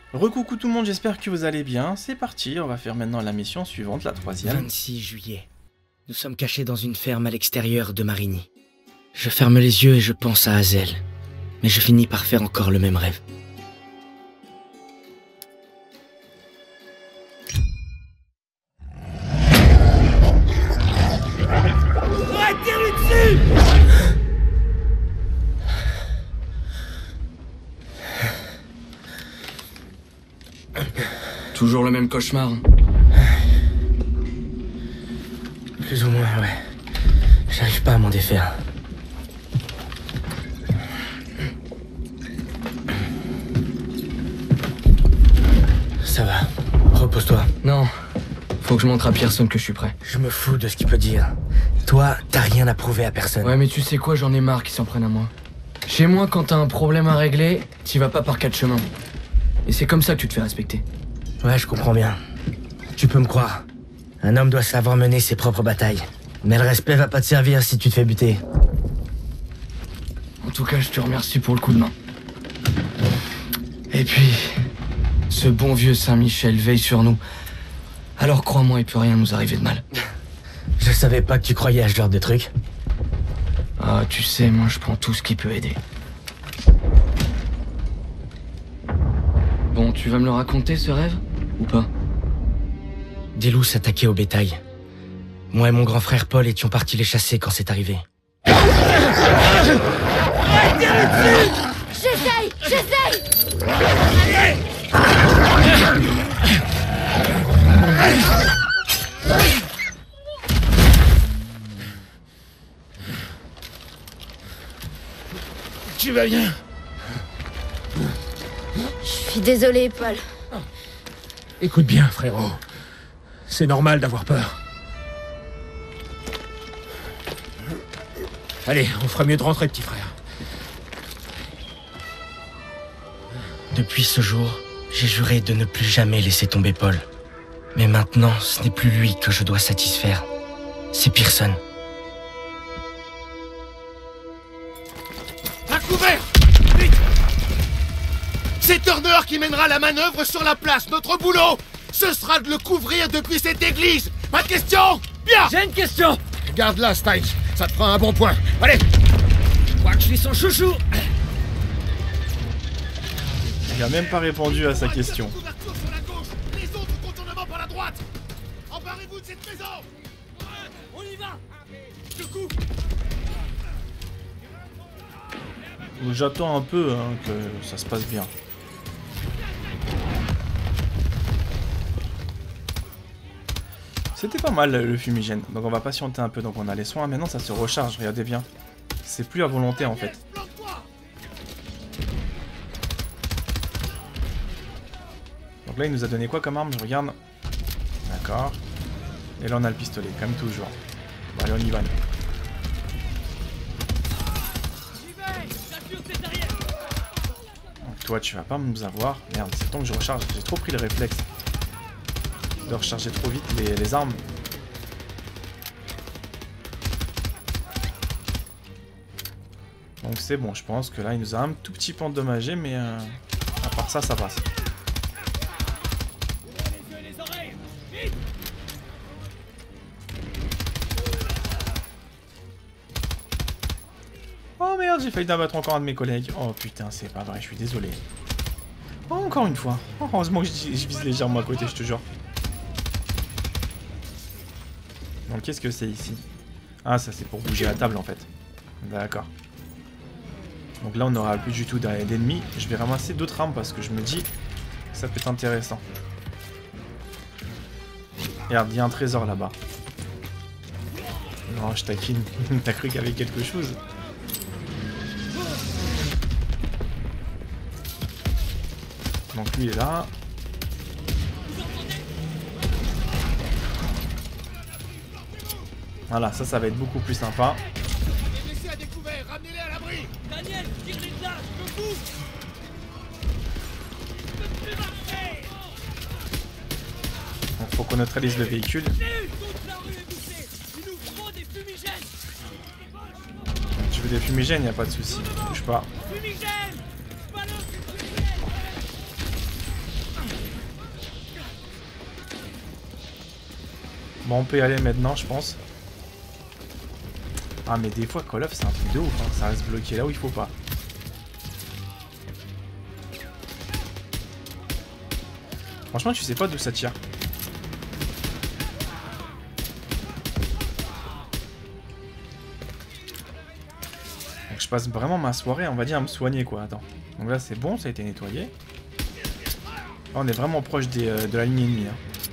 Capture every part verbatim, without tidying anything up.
Recoucou tout le monde, j'espère que vous allez bien. C'est parti, on va faire maintenant la mission suivante, la troisième. vingt-six juillet. Nous sommes cachés dans une ferme à l'extérieur de Marigny. Je ferme les yeux et je pense à Hazel. Mais je finis par faire encore le même rêve. Ouais, tire-lui dessus! Toujours le même cauchemar. Plus ou moins, ouais. J'arrive pas à m'en défaire. Ça va. Repose-toi. Non. Faut que je montre à Pearson que je suis prêt. Je me fous de ce qu'il peut dire. Toi, t'as rien à prouver à personne. Ouais, mais tu sais quoi, j'en ai marre qu'ils s'en prennent à moi. Chez moi, quand t'as un problème à régler, t'y vas pas par quatre chemins. Et c'est comme ça que tu te fais respecter. Ouais, je comprends bien. Tu peux me croire. Un homme doit savoir mener ses propres batailles. Mais le respect va pas te servir si tu te fais buter. En tout cas, je te remercie pour le coup de main. Et puis, ce bon vieux Saint-Michel veille sur nous. Alors crois-moi, il peut rien nous arriver de mal. Je savais pas que tu croyais à ce genre de truc. Ah, tu sais, moi je prends tout ce qui peut aider. Bon, tu vas me le raconter ce rêve? Ou pas? Des loups s'attaquaient au bétail. Moi et mon grand frère Paul étions partis les chasser quand c'est arrivé. J'essaye, j'essaye. Tu vas bien? Je suis désolée, Paul. Écoute bien, frérot. C'est normal d'avoir peur. Allez, on fera mieux de rentrer, petit frère. Depuis ce jour, j'ai juré de ne plus jamais laisser tomber Paul. Mais maintenant, ce n'est plus lui que je dois satisfaire. C'est Pearson. À couvert! Vite! C'est Turner qui mènera la manœuvre sur la place. Notre boulot, ce sera de le couvrir depuis cette église. Pas de question? Bien! J'ai une question! Garde là, Stiles. Ça te fera un bon point. Allez! Je crois que je suis son chouchou! Il a même pas répondu à sa question. Couverture sur la gauche, les autres contournements par la droite. Emparez-vous de cette maison. On y va! Je te coupe. J'attends un peu hein, que ça se passe bien. C'était pas mal le fumigène, donc on va patienter un peu, donc on a les soins, maintenant ça se recharge, regardez bien. C'est plus à volonté en fait. Donc là il nous a donné quoi comme arme, je regarde. D'accord. Et là on a le pistolet, comme toujours. Bon allez on y va. Donc toi tu vas pas nous avoir. Merde, c'est temps que je recharge, j'ai trop pris le réflexe de recharger trop vite les, les armes. Donc c'est bon, je pense que là il nous a un tout petit peu endommagé, mais euh, à part ça, ça passe. Oh merde, j'ai failli abattre encore un de mes collègues. Oh putain, c'est pas vrai, je suis désolé. Oh, encore une fois. Oh, heureusement que je, je vise légèrement à côté, je te jure. Donc qu'est-ce que c'est ici? Ah ça c'est pour bouger la table en fait. D'accord. Donc là on n'aura plus du tout d'ennemis. Je vais ramasser d'autres armes parce que je me dis que ça peut être intéressant. Regarde, il y a un trésor là-bas. Non je taquine. T'as cru qu'il y avait quelque chose? Donc lui est là. Voilà, ça, ça va être beaucoup plus sympa. Laissez à découvert, ramenez-les à l'abri. Daniel, tire-les de là, je te pousse! Donc faut qu'on neutralise le véhicule. Toute la rue est bouchée! Il nous faut des fumigènes! Donc, tu veux des fumigènes, y a pas de souci. Bouge pas. Fumigène! Balance Bon, on peut y aller maintenant, je pense. Ah, mais des fois, Call of, c'est un truc de ouf. Hein. Ça reste bloqué là où il faut pas. Franchement, tu sais pas d'où ça tire. Donc, je passe vraiment ma soirée, on va dire, à me soigner, quoi. Attends. Donc là, c'est bon, ça a été nettoyé. Là, on est vraiment proche des, euh, de la ligne ennemie. Hein.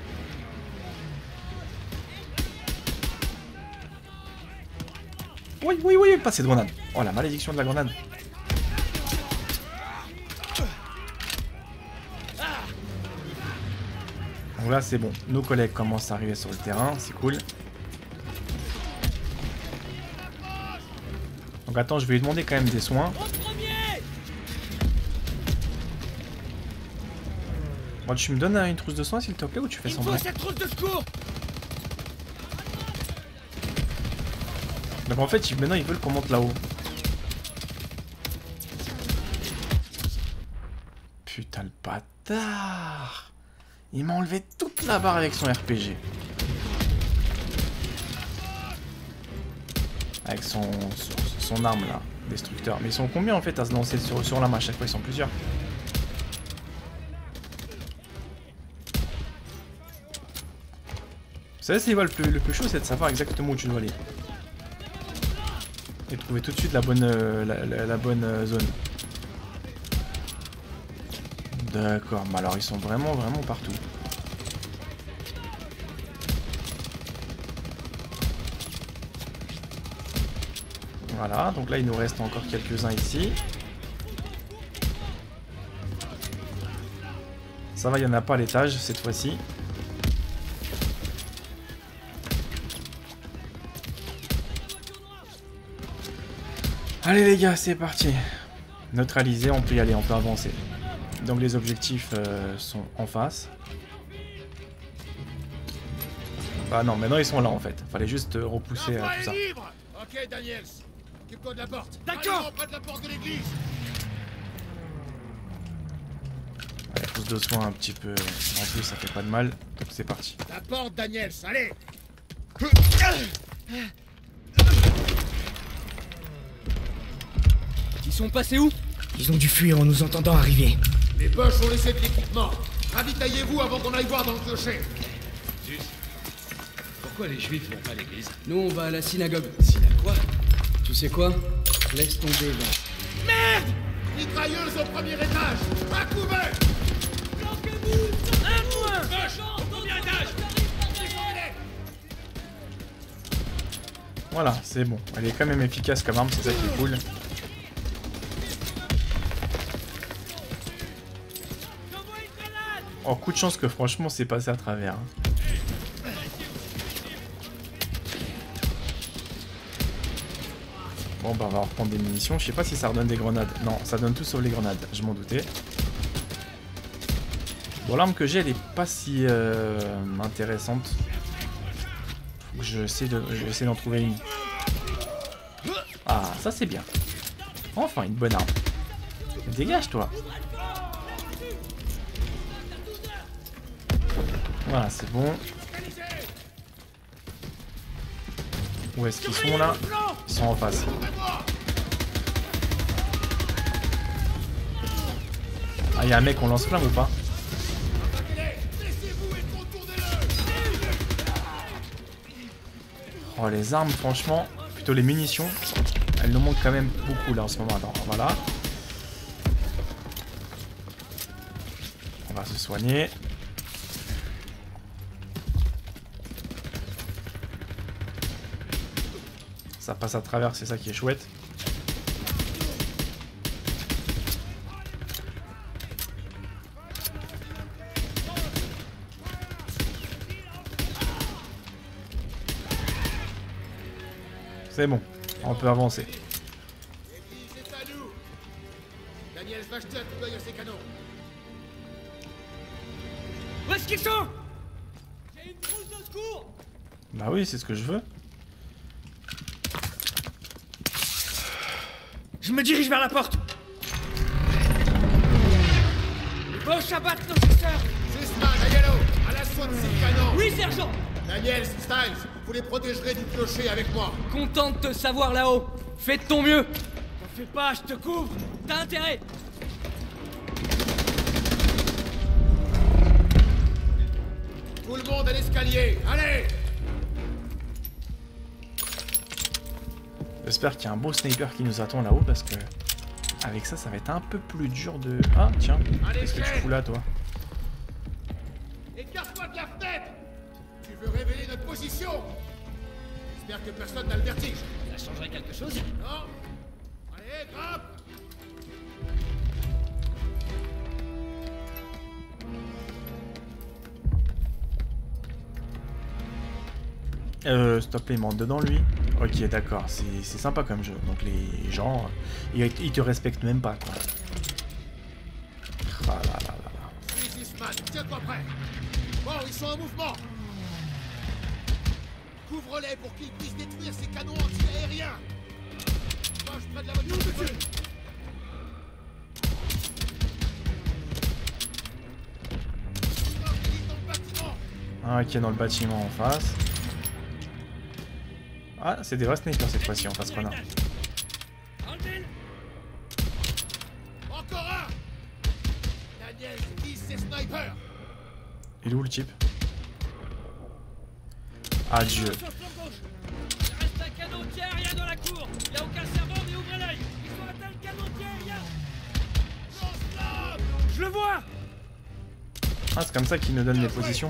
Oui, oui, oui, pas cette grenade. Oh, la malédiction de la grenade. Donc là, c'est bon. Nos collègues commencent à arriver sur le terrain. C'est cool. Donc attends, je vais lui demander quand même des soins. Bon, tu me donnes une trousse de soins, s'il te plaît, ou tu fais semblant? cette trousse de secours. Donc en fait, maintenant, ils veulent qu'on monte là-haut. Putain, le bâtard! Il m'a enlevé toute la barre avec son R P G. Avec son, son, son arme là, destructeur. Mais ils sont combien en fait à se lancer sur, sur la main à chaque fois? Ils sont plusieurs. Vous savez, c'est le plus, le plus chaud, c'est de savoir exactement où tu dois aller. Et trouver tout de suite la bonne, euh, la, la, la bonne euh, zone. D'accord, mais alors ils sont vraiment, vraiment partout. Voilà, donc là il nous reste encore quelques-uns ici. Ça va, il n'y en a pas à l'étage cette fois-ci. Allez les gars, c'est parti. Neutralisé, on peut y aller, on peut avancer. Donc les objectifs euh, sont en face. Bah non, maintenant ils sont là en fait. Fallait juste euh, repousser euh, tout ça. Libre. Ok, Daniels. Occupe-toi de la porte. D'accord. Près de la porte de l'église. Allez, trousse de soins un petit peu. En plus, ça fait pas de mal. Donc c'est parti. La porte, Daniels. Allez. Ils sont passés où? Ils ont dû fuir en nous entendant arriver. Les Boches ont laissé de l'équipement. Ravitaillez-vous avant qu'on aille voir dans le clocher. Pourquoi les juifs vont pas à l'église? Nous, on va à la synagogue. Synagogue quoi? Tu sais quoi? Laisse tomber, gars. Merde! Mitrailleuse au premier étage. À couvert. Un point! Premier étage. Voilà, c'est bon. Elle est quand même efficace comme arme, c'est ça qui est cool. Oh, coup de chance que franchement c'est passé à travers. Hein. Bon bah on va reprendre des munitions. Je sais pas si ça redonne des grenades. Non, ça donne tout sauf les grenades. Je m'en doutais. Bon, l'arme que j'ai elle est pas si euh, intéressante. Faut que j'essaie de, je vais essayer d'en trouver une. Ah, ça c'est bien. Enfin une bonne arme. Dégage toi. Voilà, c'est bon. Où est-ce qu'ils sont là? Ils sont en face. Ah, il y a un mec, on lance flamme ou pas? Oh, les armes, franchement, plutôt les munitions, elles nous manquent quand même beaucoup là en ce moment. Attends, voilà. On va se soigner. Ça passe à travers, c'est ça qui est chouette. C'est bon, on peut avancer. C'est à nous. Daniels va jeter un coup d'œil à ses canons. Où est-ce qu'ils sont? J'ai une trousse de secours. Bah oui, c'est ce que je veux. Je me dirige vers la porte. Les Boches abattent nos chasseurs. Sussman, à Yellow, à l'assaut de ces canons. Oui, sergent. Daniel, Styles, vous les protégerez du clocher avec moi. Content de te savoir là-haut. Fais de ton mieux. T'en fais pas, je te couvre. T'as intérêt. Tout le monde à l'escalier, allez! J'espère qu'il y a un beau sniper qui nous attend là-haut parce que avec ça, ça va être un peu plus dur de... Ah tiens, qu'est-ce que tu fous là toi? Écarte-toi de la fenêtre! Tu veux révéler notre position? J'espère que personne n'a le vertige. Ça changerait quelque chose? Non? Allez, grimpe! Euh, s'il te plaît, il monte dedans lui. Ok, d'accord, c'est sympa comme jeu. Donc les gens, ils, ils te respectent même pas quoi. Ah là là là là. Easy-man, tiens-toi prêt! Bon, ils sont en mouvement! Couvre-les pour qu'ils puissent détruire ces canons anti-aériens! Moi, je prends de la voiture de feu! Ah, ok, dans le bâtiment en face. Ah, c'est des vrais snipers cette fois-ci en face qu'on a. Encore un! Daniel, vise ses snipers! Il est où le type? Adieu. Sur le flanc gauche. Il reste un canon anti-aérien dans la cour. Il n'y a aucun servant, mais ouvrez l'œil. Ils ont atteint le canon anti-aérien. Lance-flamme! Je le vois. Ah, c'est comme ça qu'il nous donne les positions.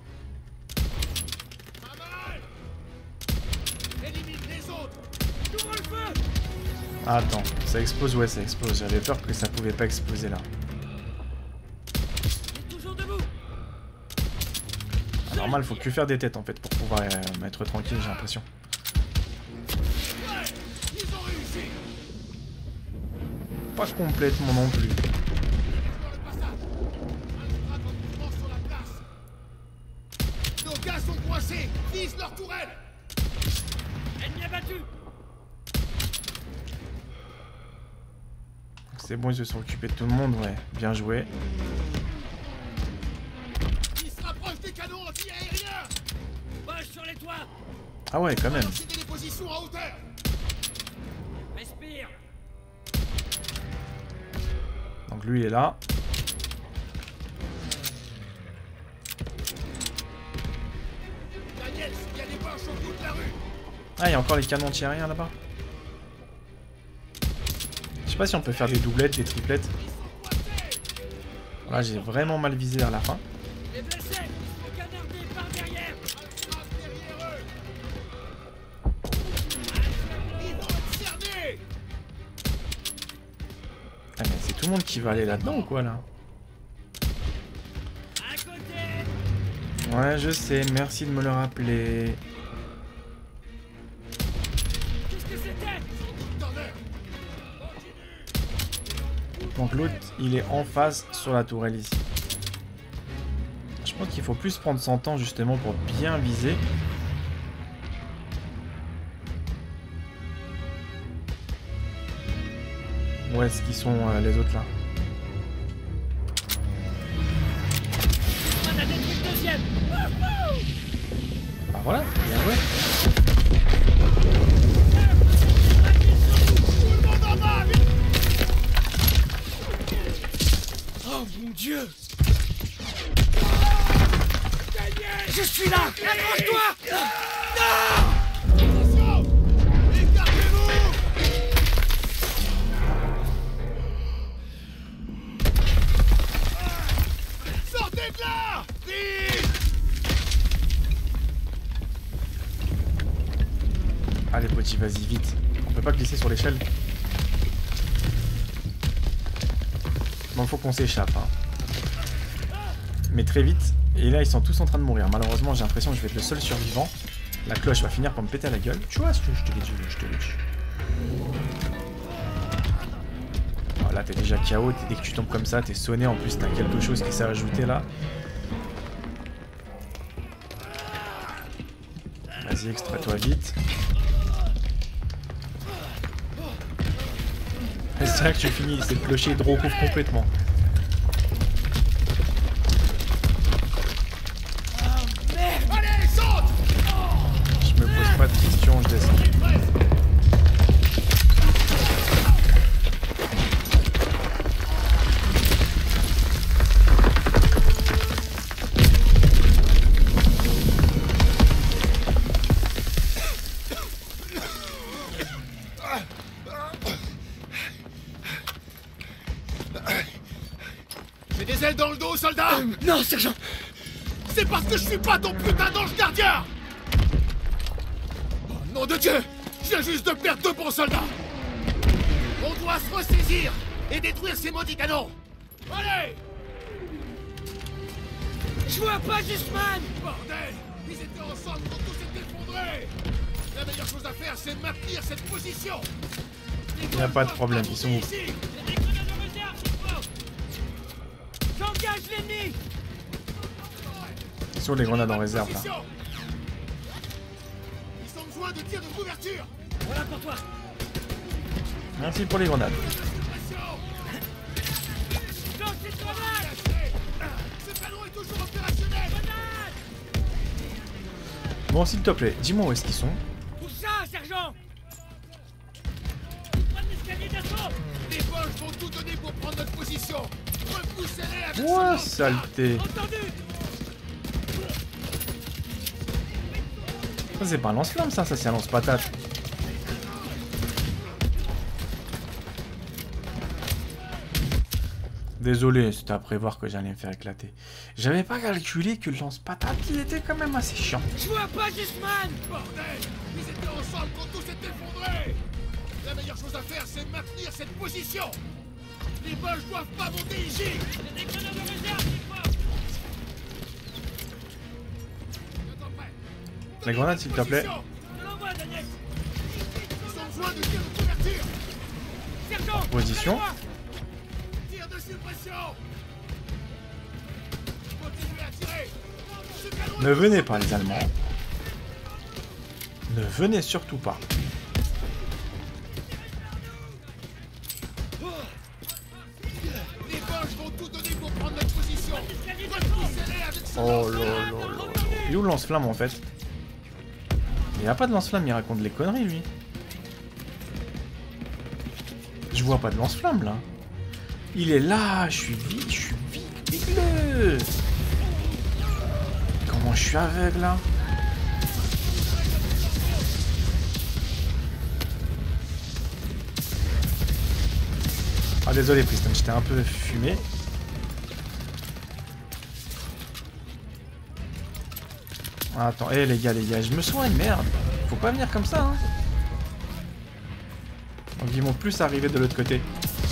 Pas mal! Élimine les autres! Ouvre le feu. Ah, attends, ça explose? Ouais, ça explose. J'avais peur que ça pouvait pas exploser là. Il est toujours debout. Ah, normal, faut que faire des têtes en fait pour pouvoir euh, m'être tranquille, j'ai l'impression. Ouais! Ils ont réussi! Pas complètement non plus. Sur le passage! Un frappe en mouvement sur la place! Nos gars sont coincés! Vise leur tourelle! Ennemi abattu. C'est bon, ils se sont occupés de tout le monde, ouais. Bien joué. Ils se rapprochent des canons anti-aériens! Poche sur les toits. Ah ouais, quand même. Enchaînez les positions à hauteur! Respire. Donc lui il est là. Daniel, il y a des poches au bout de la rue! Ah, il y a encore les canons anti-aériens là-bas. Je sais pas si on peut faire des doublettes, des triplettes. Ils sont coincés! Là, j'ai vraiment mal visé vers la fin. Les blessés. Ils sont canardés par derrière. Trace derrière eux! Ils vont être cernés! Ah, mais c'est tout le monde qui va aller là-dedans ou quoi là? À côté. Ouais, je sais, merci de me le rappeler. Qu'est-ce que c'était? Turner! Donc l'autre, il est en face sur la tourelle ici. Je pense qu'il faut plus prendre son temps justement pour bien viser. Où est-ce qu'ils sont euh, les autres là? On a détruit le deuxième. Wouhou. Bah voilà, bien joué. Tout le monde en bas! Vite! Oh mon Dieu. Je suis là. Accroche-toi. Attention! Écartez-vous! Sortez de là! Vite! Allez petit, vas-y vite. On peut pas glisser sur l'échelle. Donc faut qu'on s'échappe. Hein. Mais très vite. Et là ils sont tous en train de mourir. Malheureusement j'ai l'impression que je vais être le seul survivant. La cloche va finir par me péter à la gueule. Tu vois ce que je te l'ai dit, je te l'ai dit. Oh, là t'es déjà K O, dès que tu tombes comme ça, t'es sonné, en plus t'as quelque chose qui s'est ajouté là. Vas-y, extrais-toi vite. C'est vrai que tu finis, c'est le clocher de recouvre complètement. Allez, saute! dans le dos, soldat? Euh, non, sergent. C'est parce que je suis pas ton putain d'ange gardien! Oh, nom de Dieu! Je viens juste de perdre deux bons soldats! On doit se ressaisir et détruire ces maudits canons! Allez! Je vois pas Guzman! Bordel! Ils étaient ensemble quand tout s'est effondré! La meilleure chose à faire, c'est maintenir cette position! Il n'y a pas de problème, ils sont où? J'ai des grenades de réserve, c'est fort! J'engage l'ennemi! Sur les grenades en réserve là. Ils ont besoin de tirs de couverture! Voilà pour toi! Merci pour les grenades. Lance cette grenade! Ce canon est toujours opérationnel! Grenade! Bon, s'il te plaît, dis-moi où est-ce qu'ils sont. Où ça, sergent? Prends l'escalier d'assaut! Les Boches vont tout donner pour prendre notre position! Repoussez-les avec Ouah, ce saleté. Entendu! Ça, c'est pas un lance-flamme, ça, ça c'est un lance-patate. Désolé, c'était à prévoir que j'allais me faire éclater. J'avais pas calculé que le lance-patate, il était quand même assez chiant. Je vois pas Guzman! bordel! Ils étaient ensemble quand tout s'est effondré! La meilleure chose à faire, c'est maintenir cette position! Les Boches doivent pas monter ici! J'ai des grenades de réserve, c'est fort! Attends, prêt. La grenade, s'il te plaît. Je te l'envoie, Daniel! Ils ont besoin de tirs de couverture! Sergent! Position. allez-moi. Tir de suppression! Continuez à tirer! Ce canon Ne est venez pas, les Allemands. Ne venez surtout pas. Les Boches vont tout donner pour prendre notre position! L'escalier d'assaut! Repoussez-les avec ce Oh lance-flamme. là là là là. Il est où le lance-flamme en fait? Il n'y a pas de lance-flamme, il raconte des conneries lui. Je vois pas de lance-flamme là. Il est là, je suis vite, je suis vite, vite-le. Comment je suis aveugle là? Ah désolé Priston, j'étais un peu fumé. Ah, attends, hé les gars, les gars, je me soigne, merde. Faut pas venir comme ça, hein. Donc ils vont plus arriver de l'autre côté.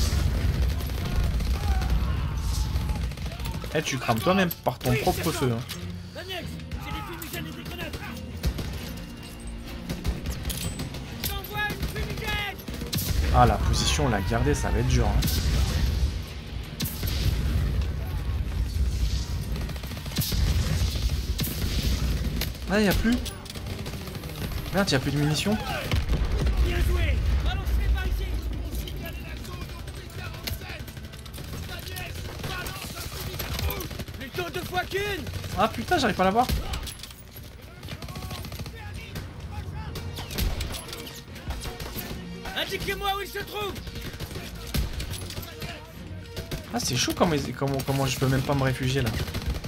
Eh, tu crames toi-même par ton propre feu, hein. Daniel, j'ai des fumigènes et des grenades! J'envoie une fumigène! Ah, la position, la garder, ça va être dur, hein. Ah, y'a plus. Merde, y'a plus de munitions. Bien joué! Balancez par ici! Plutôt deux fois qu'une! Ah putain, j'arrive pas à la voir. Indiquez-moi où il se trouve! Ah, c'est chaud comment, comment, comment je peux même pas me réfugier là.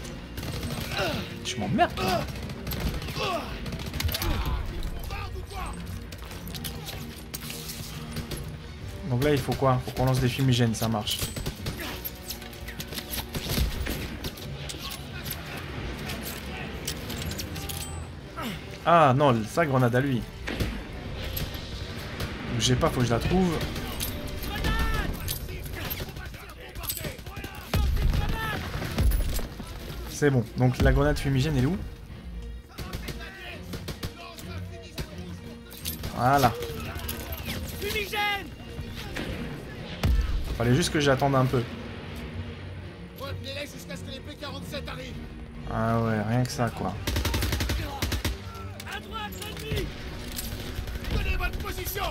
Je m'emmerde. Là. Donc là, il faut quoi? Faut qu'on lance des fumigènes, ça marche. Ah non, sa grenade à lui. J'ai pas, faut que je la trouve. C'est bon. Donc la grenade fumigène elle est où? Voilà. Fumigène! Fallait juste que j'attende un peu. Retenez-les jusqu'à ce que les P quarante-sept arrivent. Ah ouais, rien que ça quoi. À droite, l'ennemi! Tenez votre position.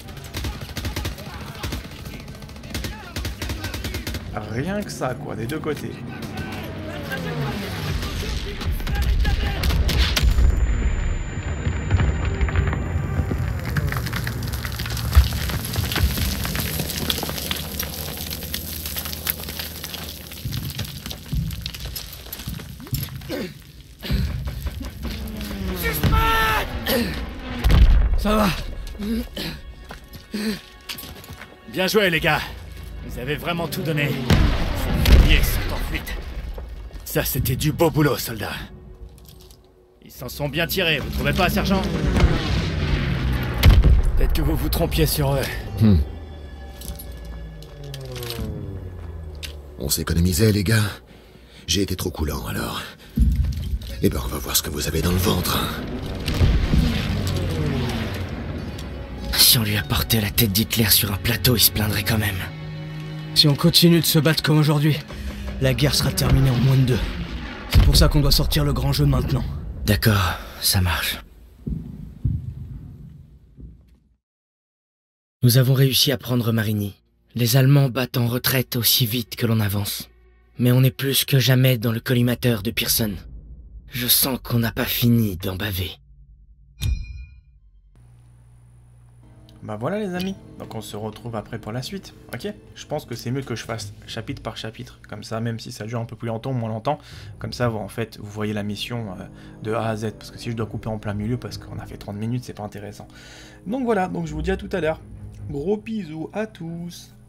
Rien que ça quoi, des deux côtés. Ça va. Bien joué, les gars. Vous avez vraiment tout donné. Ces fumiers sont en fuite. Ça, c'était du beau boulot, soldat. Ils s'en sont bien tirés, vous trouvez pas, sergent? Peut-être que vous vous trompiez sur eux. Hmm. On s'économisait, les gars. J'ai été trop coulant, alors. Eh ben, on va voir ce que vous avez dans le ventre. Si on lui apportait la tête d'Hitler sur un plateau, il se plaindrait quand même. Si on continue de se battre comme aujourd'hui, la guerre sera terminée en moins de deux. C'est pour ça qu'on doit sortir le grand jeu maintenant. D'accord, ça marche. Nous avons réussi à prendre Marigny. Les Allemands battent en retraite aussi vite que l'on avance. Mais on est plus que jamais dans le collimateur de Pearson. Je sens qu'on n'a pas fini d'en baver. Bah voilà les amis, donc on se retrouve après pour la suite, ok? Je pense que c'est mieux que je fasse chapitre par chapitre, comme ça, même si ça dure un peu plus longtemps ou moins longtemps, comme ça, vous, en fait, vous voyez la mission euh, de A à Z, parce que si je dois couper en plein milieu, parce qu'on a fait trente minutes, c'est pas intéressant. Donc voilà, donc je vous dis à tout à l'heure. Gros bisous à tous.